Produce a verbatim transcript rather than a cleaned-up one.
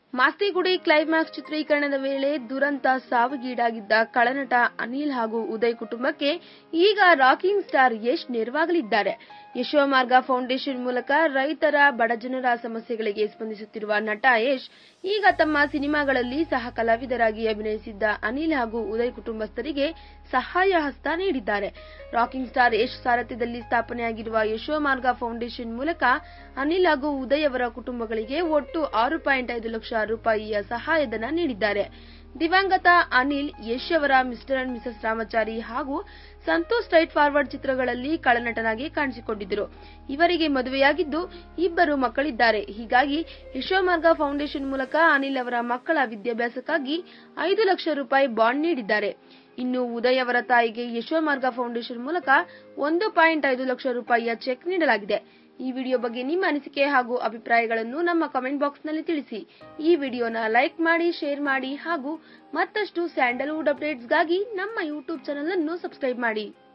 Mastigudi climax ಚಿತ್ರೀಕರಣದ ವೇಳೆ ದುರಂತ ಸಾವಿಗೀಡಾಗಿದ್ದ ಖಳನಟ ಅನಿಲ್ ಹಾಗೂ ಉದಯ್ ಕುಟುಂಬಕ್ಕೆ ಈಗ ರಾಕಿಂಗ್ ಸ್ಟಾರ್ ಯಶ್ ನೆರವಾಗಲಿದ್ದಾರೆ. ಯಶೋಮಾರ್ಗ ಫೌಂಡೇಶನ್ ಮೂಲಕ ರೈತರ ಬಡಜನರ ಸಮಸ್ಯೆಗಳಿಗೆ ಸ್ಪಂದಿಸುತ್ತಿರುವ ನಟ ಯಶ್ ಈಗ ತಮ್ಮ ಸಿನಿಮಾಗಳಲ್ಲಿ ಸಹ ಕಲಾವಿದರಾಗಿ ಅಭಿನಯಿಸಿದ್ದ ಅನಿಲ್ ಹಾಗೂ ಉದಯ್ ಕುಟುಂಬಸ್ಥರಿಗೆ ಸಹಾಯ ಹಸ್ತ ನೀಡಿದ್ದಾರೆ. ರಾಕಿಂಗ್ ಸ್ಟಾರ್ ಯಶ್ ಸಾರಥ್ಯದಲ್ಲಿ ಸ್ಥಾಪನೆಯಾಗಿರುವ ಯಶೋಮಾರ್ಗ ಫೌಂಡೇಶನ್ ಮೂಲಕ ಅನಿಲ್ ಹಾಗೂ ಉದಯ್ ಅವರ ಕುಟುಂಬಗಳಿಗೆ ಒಟ್ಟು ಆರು ಪಾಯಿಂಟ್ ಐದು ಲಕ್ಷ ರೂಪಾಯಿಯ ಸಹಾಯಧನ ನೀಡಿದ್ದಾರೆ. ದಿವಂಗತ ಅನಿಲ್ ಯಶ್ ಅವರ ಮಿಸ್ಟರ್ ಅಂಡ್ ಮಿಸಸ್ ರಾಮಚಾರಿ ಹಾಗೂ ಸಂತೋಷ್ ಸ್ಟ್ರೈಟ್ ಫಾರ್ವರ್ಡ್ ಚಿತ್ರಗಳಲ್ಲಿ ಖಳನಟನಾಗಿ ಕಾಣಿಸಿಕೊಂಡಿದ್ದರು. ಇವರಿಗೆ ಮದುವೆಯಾಗಿದ್ದು ಇಬ್ಬರು ಮಕ್ಕಳಿದ್ದಾರೆ. ಹೀಗಾಗಿ ಯಶೋಮಾರ್ಗ ಫೌಂಡೇಶನ್ ಮೂಲಕ ಅನಿಲ್ ಅವರ ಮಕ್ಕಳ ವಿದ್ಯಾಭ್ಯಾಸಕ್ಕಾಗಿ ಐದು ಲಕ್ಷ ರೂಪಾಯಿ ಬಾಂಡ್ ನೀಡಿದ್ದಾರೆ. ಇನ್ನು ಉದಯ್ ಅವರ ತಾಯಿಗೆ ಯಶೋಮಾರ್ಗ ಫೌಂಡೇಶನ್ ಮೂಲಕ ಒಂದು ಪಾಯಿಂಟ್ ಐದು ಲಕ್ಷ ರೂಪಾಯಿಯ ಚೆಕ್ ನೀಡಲಾಗಿದೆ. ಈ ವಿಡಿಯೋ ಬಗ್ಗೆ ನಿಮ್ಮ ಅನಿಸಿಕೆ ಹಾಗೂ ಅಭಿಪ್ರಾಯಗಳನ್ನು ನಮ್ಮ ಕಮೆಂಟ್ ಬಾಕ್ಸ್ ನಲ್ಲಿ ತಿಳಿಸಿ. ಈ ವಿಡಿಯೋನ ಲೈಕ್ ಮಾಡಿ, ಶೇರ್ ಮಾಡಿ ಹಾಗೂ ಮತ್ತಷ್ಟು ಸ್ಯಾಂಡಲ್ವುಡ್ ಅಪ್ಡೇಟ್ಸ್ಗಾಗಿ ನಮ್ಮ ಯೂಟ್ಯೂಬ್ ಚಾನೆಲ್ ಅನ್ನು ಸಬ್ಸ್ಕ್ರೈಬ್ ಮಾಡಿ.